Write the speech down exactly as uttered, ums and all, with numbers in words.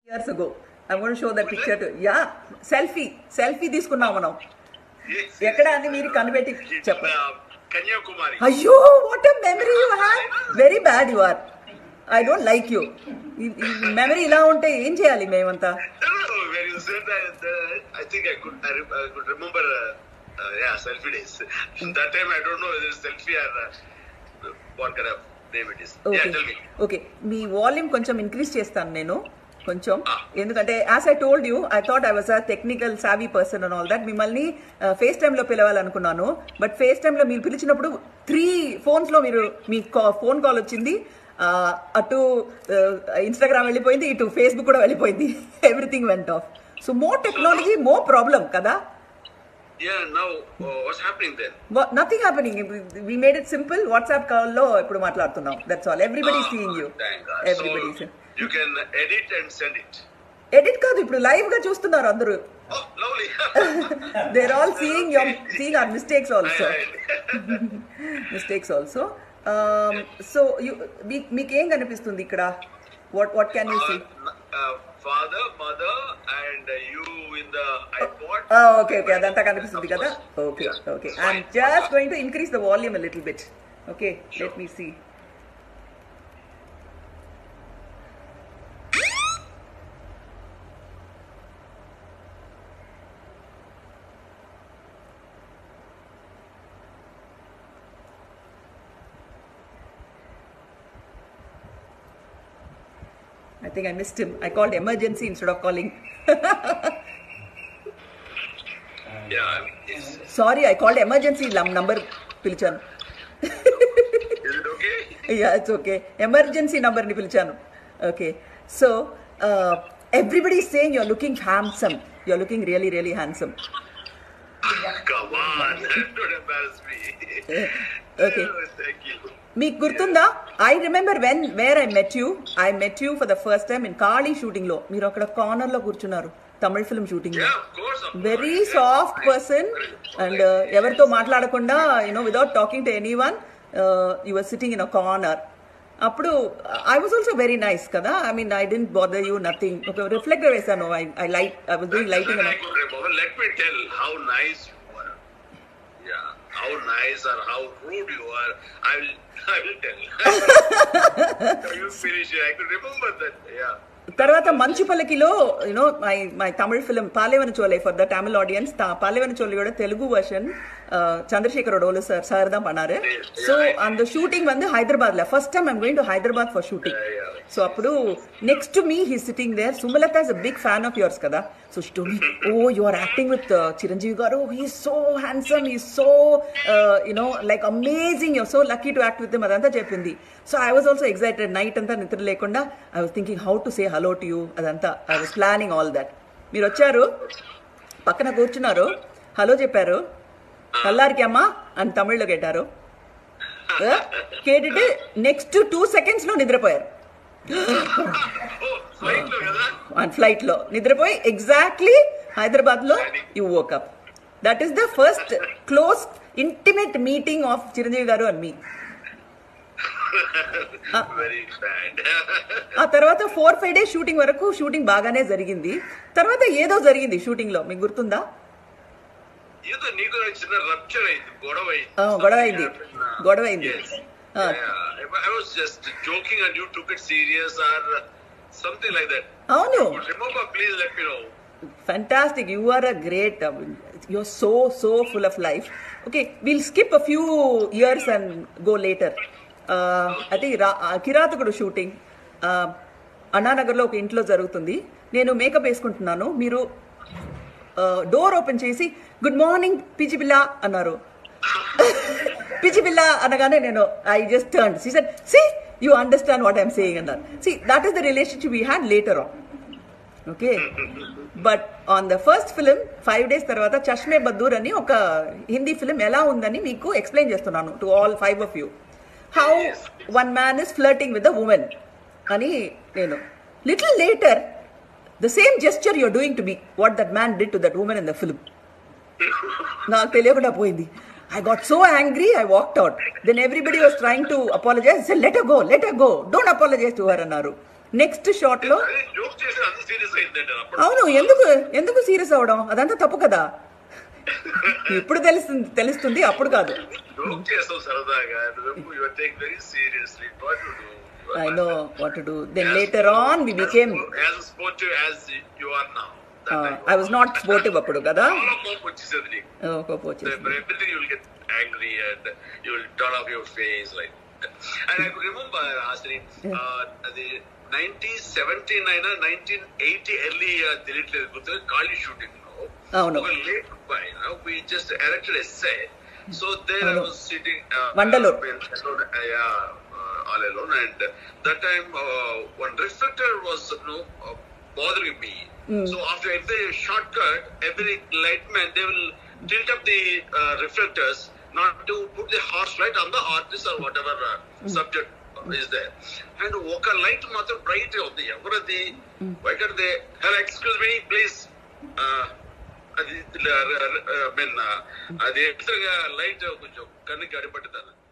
years ago. I'm going to show that picture to you. Yeah, selfie. Selfie తీసుకున్నాం మనం. ఎక్కడ అని మీరు కనిపెట్టి చెప్పండి. కన్యాకుమారి. అయ్యో, what a memory you have. Very bad you are. I don't like you. Memory ఇలా ఉంటే ఏం చేయాలి మేమంతా? When you said that, uh, I think I could I, I could remember uh, uh, yeah, selfie days. That time I don't know whether it's selfie or uh, what kind of name it is. Okay. Yeah, tell me. Okay, మీ volume కొంచెం increase చేస్తాను నేను కొంచెం, ఎందుకంటే as I told you I thought I was a technical savvy person and all that. మిమ్మల్ని face టైంలో పిలవాలనుకున్నాను, but face టైంలో మీరు పిలిచినప్పుడు త్రీ ఫోన్స్లో మీరు మీ ఫోన్ కాల్ వచ్చింది, అటు ఇన్స్టాగ్రామ్ వెళ్ళిపోయింది, ఇటు ఫేస్బుక్ కూడా వెళ్ళిపోయింది. Everything went off. So more technology more problem కదా. Yeah, now uh, what's happening then? What, nothing happening. We made it simple. WhatsApp call lo ippudu maatladutunnam. That's all. Everybody is Ah, seeing you. thank God. Everybody So, is. you can edit and send it. Edit kaadu, ippudu live ga chustunnaru andaru. Oh, lovely. They're all seeing your seeing our mistakes also. Mistakes also. Um, so you meeku em kanipistundi ikkada? What what can you see? Uh, uh, father, mother, and uh, you in the iPod. Oh, okay, okay. Adanta kanipistundi kada? Okay, Yeah. okay. Fine. I'm just going to increase the volume a little bit. Okay, Sure. let me see. I think I missed him. I called emergency instead of calling. Yeah, yes. Sorry, I called emergency number పిలిచాను. Is it okay? Yeah, it's okay. Emergency number ni పిలిచాను. Okay. So, uh, everybody is saying you're looking handsome. You're looking really, really handsome. Come on, don't embarrass me. Okay. Oh, thank you. మీకు గుర్తుందా? I remember when where I met you I met you for the first time in Kali shooting లో. మీరు అక్కడ corner లో కూర్చున్నారు Tamil film shooting లో. Yeah, of course. Of very course. Soft Yeah. Person and ఎవరితో మాట్లాడకుండా you know without talking to anyone you were sitting in a corner. అప్పుడు I was also very nice కదా. I mean I didn't bother you nothing. ఒక reflector వేసాను. I I light I was doing lighting. Then I could remember. Let me tell how nice you were. Yeah, how nice or how rude you are. I will, I will tell. You finish it. I could remember that. Yeah. తర్వాత మంచు పల్లకిలో you know my my Tamil film Palaivana Solai for the Tamil audience. Palaivana చోலையோட Telugu version சந்திரசேகரோட sir sir தான் பண்ணாரு. So அந்த shooting வந்து ஹைதராபாத்ல first time I'm going to Hyderabad for shooting. So అప్పుడు next to me he sitting there. Sumalatha is a big fan of yours కదా. So she told me, oh you are acting with Chiranjeevi garu, he is so handsome, he is so you know like amazing, you're so lucky to act with him అదంతా చెప్పింది. So I was also excited. Night అంతా నిద్ర లేకుండా I was thinking how to say hello to you. అదంతా I was planning all that. మీరు వచ్చారు, పక్కన కూర్చున్నారు, హలో చెప్పారు, నల్లారికి అమ్మా అని తమిళ్లో కేటారు. కేటితే నెక్స్ట్ టూ సెకండ్స్ లో నిద్రపోయారు. అండ్ ఫ్లైట్ లో నిద్రపోయి ఎగ్జాక్ట్లీ హైదరాబాద్ లో you woke up. That is the first close intimate meeting of Chiranjeevi garu and me. Very bad. ఆ తర్వాత ఫోర్ ఫైవ్ డేస్ షూటింగ్ వరకు షూటింగ్ బాగానే జరిగింది. తర్వాత ఏదో జరిగింది షూటింగ్ లో, మీకు గుర్తుందా? ఏదో నీకు చిన్న రప్చర్ అయింది, గొడవ అయింది. గొడవ అయింది గొడవ అయింది I was just joking and you took it serious or something like that. అవును. Remember, please let me know. Fantastic. You are a great, uh, you're so, so full of life. Okay, we'll skip a few years and go later. Uh, I think Kirathakudu shooting అన్నానగర్లో ఒక ఇంట్లో జరుగుతుంది. నేను makeup వేసుకుంటున్నాను. మీరు door open చేసి good morning పిచ్చి పిల్ల అన్నారు. పిచ్చి పిల్ల అనగానే నేను I just turn. She said, see you understand what I'm saying అన్నారు. See that is the relationship we had later on. Okay, but on the first film five days తర్వాత చష్మే బద్దూర్ అని ఒక హిందీ ఫిలిం ఎలా ఉందని మీకు ఎక్స్ప్లెయిన్ చేస్తున్నాను to all five of you. How one man is flirting with the women అని నేను. Little later the same gesture you're doing to me what that man did to that woman in the film. నాకు తెలియకుండా పోయింది. I got so angry, I walked out. Then everybody was trying to apologize. I said, let her go, let her go. Don't apologize to her, Annaru. Next shot లో అదే joke చేసి అంత serious అయిందండి అప్పుడు. అవును, ఎందుకు ఎందుకు సీరియస్ అవడం, అదంతా తప్పు కదా. ఇప్పుడు తెలుస్తుంది తెలుస్తుంది అప్పుడు కాదు. జోక్ చేస్తాం సరదాగా, నువ్వు you are take very seriously what to do. I know what to do. Then later on we became as sportive as you are now. uh, I was not sportive appudu kada. చాలా కోపం వచ్చేసేది నీకు. Oh, కోపం వచ్చేసింది. For everything you will get angry and you will turn off your face like that. And I could remember Asri, uh, the nineteen seventy-nine or nineteen eighty early తెలియట్లేదు గుర్తు కాళీ shooting లో అవును, ఒక లేక్ పైన we just erected a set. So there I was sitting uh, Vandalur. uh, yeah, uh, all alone, and that time uh, one reflector was you know uh, bothering me. Mm. So after every shortcut, every lightman they will tilt up the uh, reflectors not to put the harsh light on the artist or whatever uh, mm. subject is there. And oka light matram bright undi evaradi why can't they hello excuse me please uh, అది మెన్ అది ఎట్లా light కొంచెం కన్నుకి అడిపట్టుతాను.